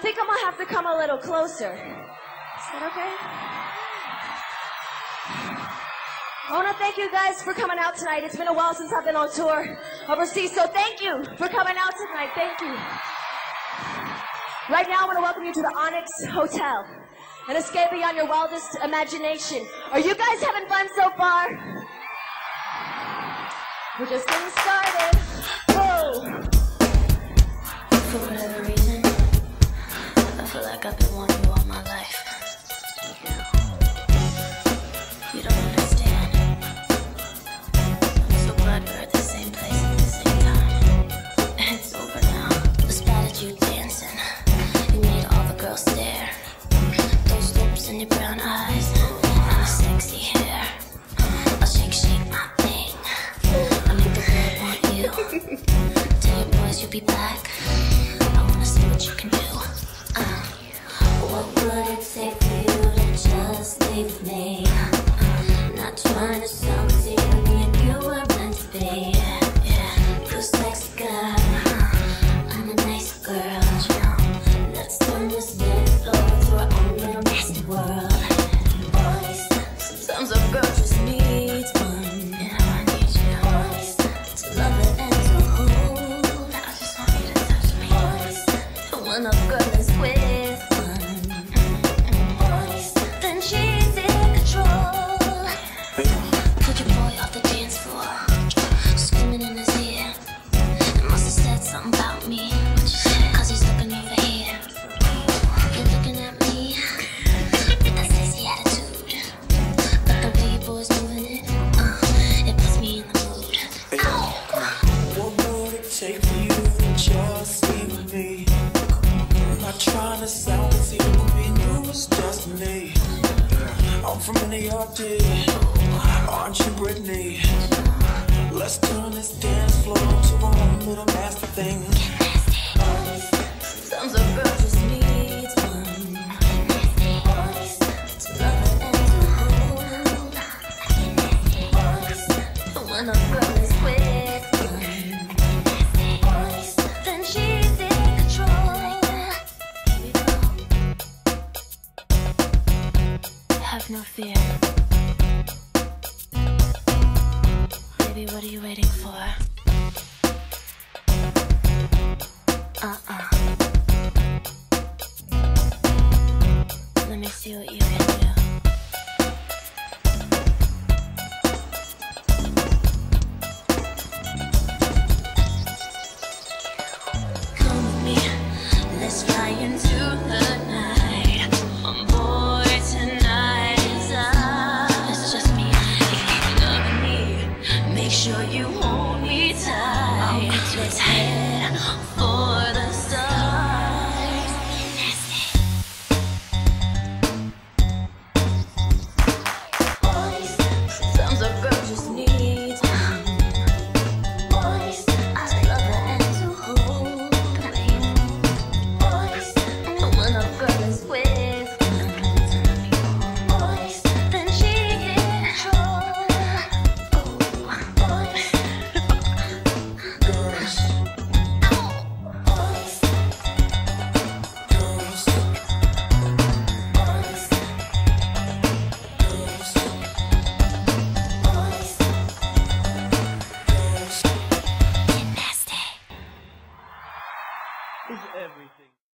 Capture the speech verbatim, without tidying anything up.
think I'm gonna have to come a little closer. Is that okay? I want to thank you guys for coming out tonight. It's been a while since I've been on tour overseas, so thank you for coming out tonight. Thank you. Right now, I want to welcome you to the Onyx Hotel and escape beyond your wildest imagination. Are you guys having fun so far? We're just getting started. Whoa. For whatever reason, I feel like I've been wanting you all my life. You don't understand. I'm so glad we're at the same place at the same time. It's over now. The spot at you dancing, you made all the girls stare. Those lips and your brown eyes, and your sexy hair. I'll shake, shake my thing. I make the world want you. Tell your boys you'll be back. I wanna see what you can do. Uh, what would it take for you to just stay with me? Not trying to sound crazy, but me and you were meant to be. Yeah, you sexy girl, I'm a nice girl. Let's turn this bed floor into our own little nasty world. Boys, sometimes a girl just needs one. And I need you. Boys, to love it and to hold. I just want you to touch me. Boys, when a girl is with one, boys, then she's in control. Put your boy off the dance floor, screaming in his ear. It must have said something about me, cause he's looking over here. You're looking at me with that sexy attitude. But the way your boy's moving it, uh, it puts me in the mood. Ow. What would it take for you to just stay with me? I'm not trying to sound as if we knew it was destiny. I'm from New York, aren't you, Brittany? Let's turn this dance floor into our own little nasty thing. Sometimes a girl just needs one. To love it and to hold. But when a girl is with one, then she's in control. Have no fear. Baby, what are you waiting for? Uh-uh. Let me see what you can do. Come with me, let's fly into the night. Oh boy, tonight is ours. It's just me, loving me. Make sure you hold me tight. Let's head for the stars. Boys, sometimes a girl just needs one. Boys, I love her and to hold. Boys, when a girl is with one, boys, then she in control. Boys, Girls, boys, girls, boys, girls, boys. girls. Get nasty. Is everything.